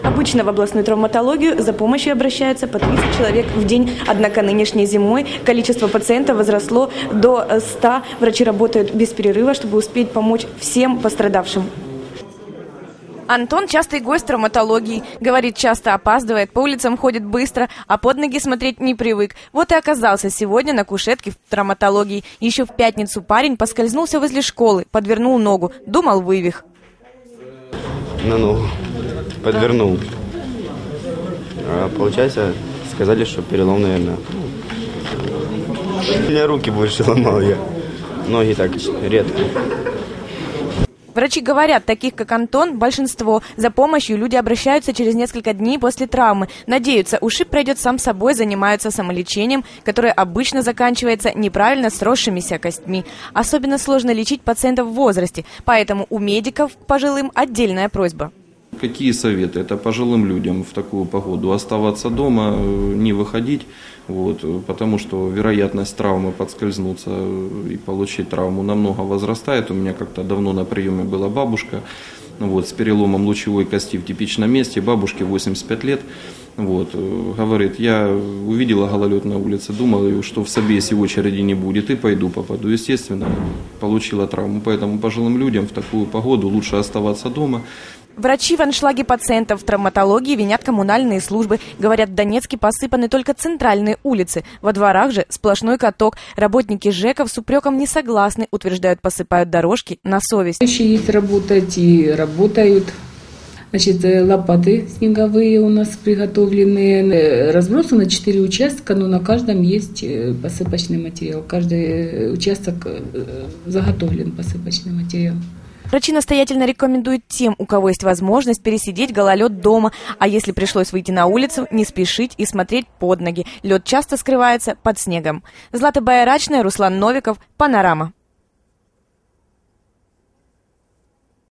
Обычно в областную травматологию за помощью обращаются по 30 человек в день. Однако нынешней зимой количество пациентов возросло до 100. Врачи работают без перерыва, чтобы успеть помочь всем пострадавшим. Антон – частый гость травматологии. Говорит, часто опаздывает, по улицам ходит быстро, а под ноги смотреть не привык. Вот и оказался сегодня на кушетке в травматологии. Еще в пятницу парень поскользнулся возле школы, подвернул ногу. Думал, вывих. На ногу. Подвернул. А получается, сказали, что перелом, наверное. У меня руки больше ломал я. Ноги так редко. Врачи говорят, таких как Антон, большинство. За помощью люди обращаются через несколько дней после травмы. Надеются, ушиб пройдет сам собой, занимаются самолечением, которое обычно заканчивается неправильно сросшимися костьми. Особенно сложно лечить пациентов в возрасте, поэтому у медиков к пожилым отдельная просьба. Какие советы? Это пожилым людям в такую погоду оставаться дома, не выходить, потому что вероятность травмы подскользнуться и получить травму намного возрастает. У меня как-то давно на приеме была бабушка с переломом лучевой кости в типичном месте, бабушке 85 лет. Говорит, я увидела гололед на улице, думала, что в собесе очереди не будет, и попаду. Естественно, получила травму, поэтому пожилым людям в такую погоду лучше оставаться дома. Врачи в аншлаге пациентов в травматологии винят коммунальные службы. Говорят, в Донецке посыпаны только центральные улицы. Во дворах же сплошной каток. Работники ЖЭКов с упреком не согласны. Утверждают, посыпают дорожки на совесть. Еще есть работать и работают. Лопаты снеговые у нас приготовлены. Разбросы на 4 участка, но на каждом есть посыпочный материал. Каждый участок заготовлен посыпочный материал. Врачи настоятельно рекомендуют тем, у кого есть возможность, пересидеть гололед дома. А если пришлось выйти на улицу, не спешить и смотреть под ноги. Лед часто скрывается под снегом. Злата Байрачная, Руслан Новиков, Панорама.